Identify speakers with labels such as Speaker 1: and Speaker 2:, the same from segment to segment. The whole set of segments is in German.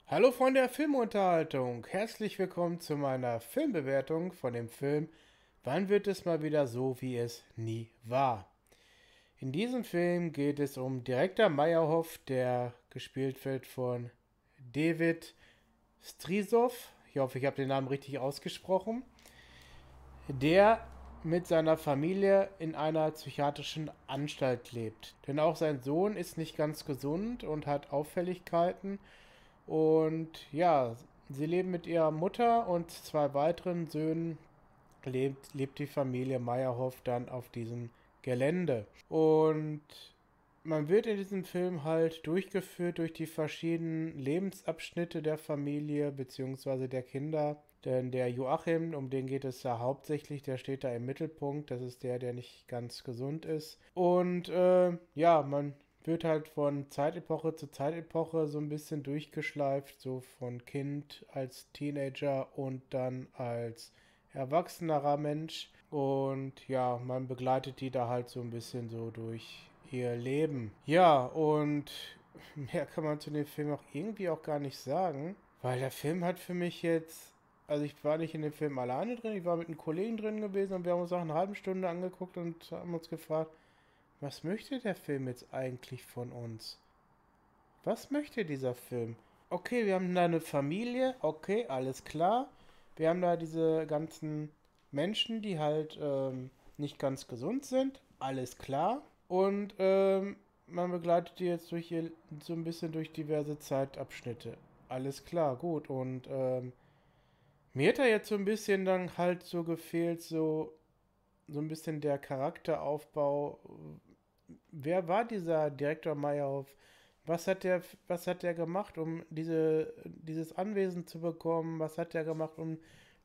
Speaker 1: Hallo Freunde der Filmunterhaltung, herzlich willkommen zu meiner Filmbewertung von dem Film Wann wird es mal wieder so, wie es nie war? In diesem Film geht es um Direktor Meyerhoff, der gespielt wird von David Strisov. Ich hoffe, ich habe den Namen richtig ausgesprochen. Der mit seiner Familie in einer psychiatrischen Anstalt lebt. Denn auch sein Sohn ist nicht ganz gesund und hat Auffälligkeiten. Und ja, sie leben mit ihrer Mutter und zwei weiteren Söhnen, lebt die Familie Meyerhoff dann auf diesem Gelände. Und man wird in diesem Film halt durchgeführt durch die verschiedenen Lebensabschnitte der Familie bzw. der Kinder. Denn der Joachim, um den geht es ja hauptsächlich, der steht da im Mittelpunkt. Das ist der, der nicht ganz gesund ist. Und ja, man wird halt von Zeitepoche zu Zeitepoche so ein bisschen durchgeschleift, so von Kind als Teenager und dann als erwachsenerer Mensch. Und ja, man begleitet die da halt so ein bisschen so durch ihr Leben. Ja, und mehr kann man zu dem Film auch irgendwie auch gar nicht sagen, weil der Film hat für mich jetzt, also ich war nicht in dem Film alleine drin, ich war mit einem Kollegen drin gewesen und wir haben uns auch eine halbe Stunde angeguckt und haben uns gefragt, was möchte der Film jetzt eigentlich von uns? Was möchte dieser Film? Okay, wir haben da eine Familie, okay, alles klar. Wir haben da diese ganzen Menschen, die halt nicht ganz gesund sind, alles klar. Und man begleitet die jetzt durch ihr, so ein bisschen durch diverse Zeitabschnitte. Alles klar, gut. Und mir hat da jetzt so ein bisschen dann halt so gefehlt, so ein bisschen der Charakteraufbau. Wer war dieser Direktor Meyerhoff? Was hat der gemacht, um dieses Anwesen zu bekommen? Was hat der gemacht, um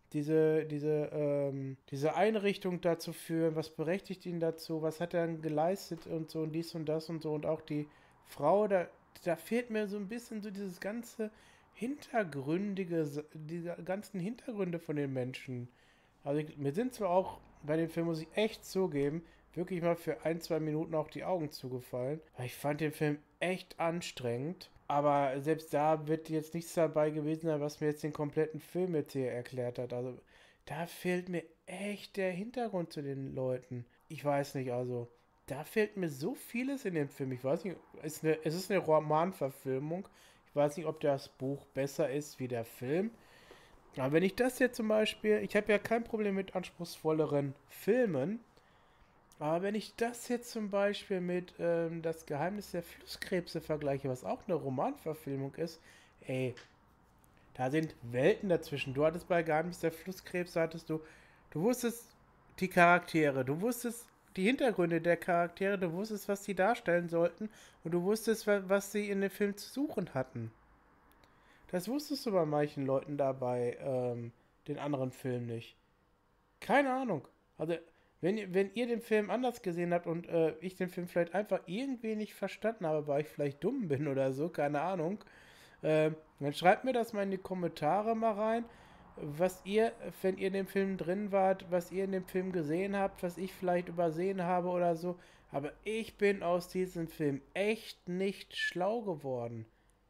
Speaker 1: diese Einrichtung da zu führen? Was berechtigt ihn dazu? Was hat er denn geleistet und so und dies und das und so und auch die Frau, da fehlt mir so ein bisschen so dieses ganze Hintergründige, diese ganzen Hintergründe von den Menschen. Also mir sind zwar auch bei dem Film, muss ich echt zugeben, wirklich mal für ein, zwei Minuten auch die Augen zugefallen. Weil ich fand den Film echt anstrengend. Aber selbst da wird jetzt nichts dabei gewesen sein, was mir jetzt den kompletten Film jetzt hier erklärt hat. Also da fehlt mir echt der Hintergrund zu den Leuten. Ich weiß nicht, also da fehlt mir so vieles in dem Film. Ich weiß nicht, es ist eine Romanverfilmung. Ich weiß nicht, ob das Buch besser ist wie der Film. Aber wenn ich das jetzt zum Beispiel, ich habe ja kein Problem mit anspruchsvolleren Filmen, aber wenn ich das jetzt zum Beispiel mit Das Geheimnis der Flusskrebse vergleiche, was auch eine Romanverfilmung ist, ey, da sind Welten dazwischen. Du hattest bei Geheimnis der Flusskrebse, du wusstest die Charaktere, du wusstest die Hintergründe der Charaktere, du wusstest, was sie darstellen sollten und du wusstest, was sie in dem Film zu suchen hatten. Das wusstest du bei manchen Leuten da bei den anderen Filmen nicht. Keine Ahnung. Also, wenn ihr den Film anders gesehen habt und ich den Film vielleicht einfach irgendwie nicht verstanden habe, weil ich vielleicht dumm bin oder so, keine Ahnung, dann schreibt mir das mal in die Kommentare mal rein, was ihr, wenn ihr in dem Film drin wart, was ihr in dem Film gesehen habt, was ich vielleicht übersehen habe oder so. Aber ich bin aus diesem Film echt nicht schlau geworden.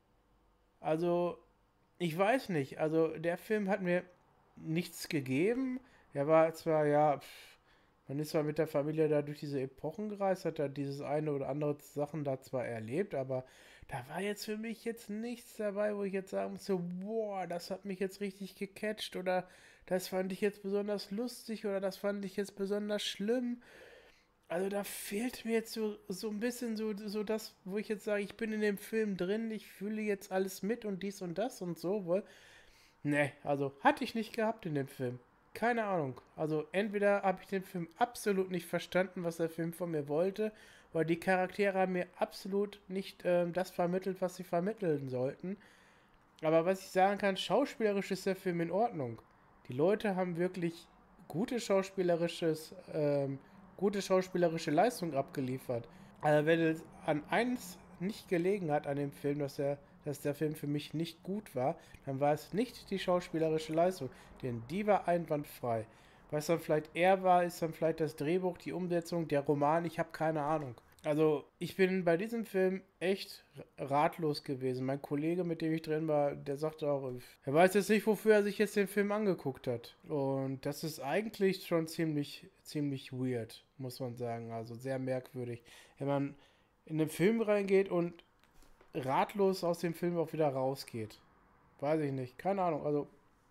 Speaker 1: Also, ich weiß nicht. Also, der Film hat mir nichts gegeben. Er war zwar, ja, man ist zwar mit der Familie da durch diese Epochen gereist, hat da dieses eine oder andere Sachen da zwar erlebt, aber da war jetzt für mich jetzt nichts dabei, wo ich jetzt sagen muss, so, boah, das hat mich jetzt richtig gecatcht oder das fand ich jetzt besonders lustig oder das fand ich jetzt besonders schlimm. Also da fehlt mir jetzt so ein bisschen so das, wo ich jetzt sage, ich bin in dem Film drin, ich fühle jetzt alles mit und dies und das und so, wohl. Ne, also hatte ich nicht gehabt in dem Film. Keine Ahnung. Also entweder habe ich den Film absolut nicht verstanden, was der Film von mir wollte, oder die Charaktere haben mir absolut nicht das vermittelt, was sie vermitteln sollten. Aber was ich sagen kann, schauspielerisch ist der Film in Ordnung. Die Leute haben wirklich gute schauspielerisches, gute schauspielerische Leistung abgeliefert. Also wenn es an eins nicht gelegen hat an dem Film, dass der Film für mich nicht gut war, dann war es nicht die schauspielerische Leistung, denn die war einwandfrei. Was dann vielleicht eher war, ist dann vielleicht das Drehbuch, die Umsetzung, der Roman, ich habe keine Ahnung. Also, ich bin bei diesem Film echt ratlos gewesen. Mein Kollege, mit dem ich drin war, der sagte auch, er weiß jetzt nicht, wofür er sich jetzt den Film angeguckt hat. Und das ist eigentlich schon ziemlich weird, muss man sagen. Also sehr merkwürdig. Wenn man in den Film reingeht und ratlos aus dem Film auch wieder rausgeht. Weiß ich nicht. Keine Ahnung. Also,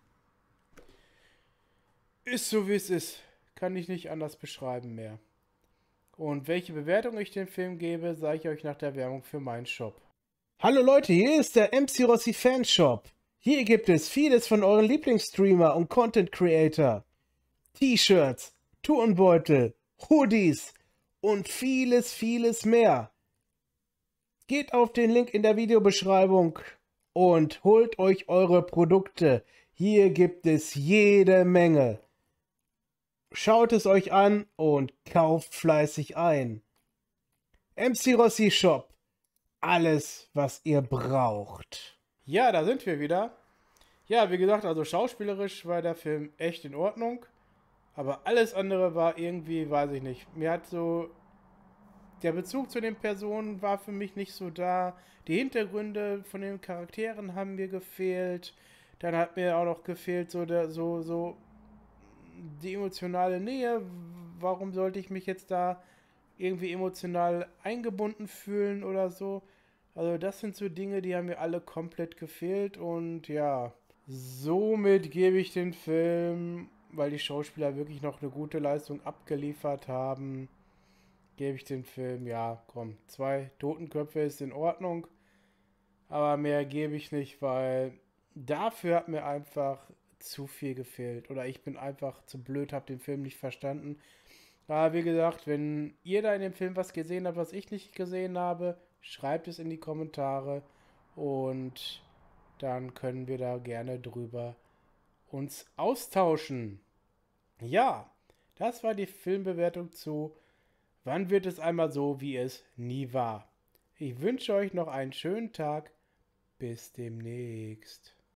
Speaker 1: ist so wie es ist. Kann ich nicht anders beschreiben mehr. Und welche Bewertung ich dem Film gebe, sage ich euch nach der Werbung für meinen Shop. Hallo Leute, hier ist der MC Rossi Fanshop. Hier gibt es vieles von euren Lieblingsstreamer und Content Creator. T-Shirts, Turnbeutel, Hoodies und vieles mehr. Geht auf den Link in der Videobeschreibung und holt euch eure Produkte. Hier gibt es jede Menge. Schaut es euch an und kauft fleißig ein. MC Rossi Shop. Alles, was ihr braucht. Ja, da sind wir wieder. Ja, wie gesagt, also schauspielerisch war der Film echt in Ordnung. Aber alles andere war irgendwie, weiß ich nicht. Mir hat so der Bezug zu den Personen war für mich nicht so da. Die Hintergründe von den Charakteren haben mir gefehlt. Dann hat mir auch noch gefehlt so die emotionale Nähe. Warum sollte ich mich jetzt da irgendwie emotional eingebunden fühlen oder so? Also das sind so Dinge, die haben mir alle komplett gefehlt und ja, somit gebe ich den Film, weil die Schauspieler wirklich noch eine gute Leistung abgeliefert haben, gebe ich den Film, ja, komm, 2 Totenköpfe ist in Ordnung, aber mehr gebe ich nicht, weil dafür hat mir einfach zu viel gefehlt. Oder ich bin einfach zu blöd, habe den Film nicht verstanden. Aber wie gesagt, wenn ihr da in dem Film was gesehen habt, was ich nicht gesehen habe, schreibt es in die Kommentare und dann können wir da gerne drüber uns austauschen. Ja, das war die Filmbewertung zu Wann wird es einmal so, wie es nie war? Ich wünsche euch noch einen schönen Tag. Bis demnächst.